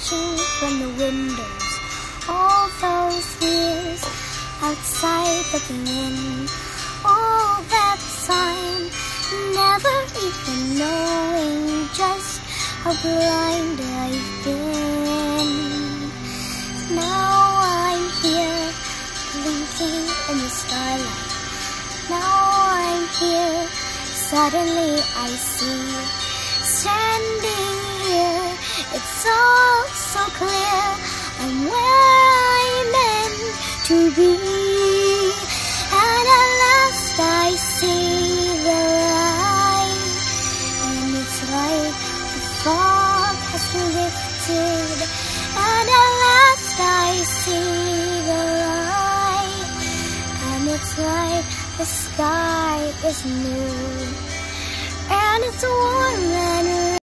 watching from the windows, all those years outside looking in, all that time, never even knowing just how blind I've been. Now I'm here, blinking in the starlight. Now I'm here, suddenly I see, standing here, it's all so clear, I'm where I'm meant to be, and at last I see the light, and it's like the fog has been lifted, and at last I see the light, and it's like the sky is new, and it's warm and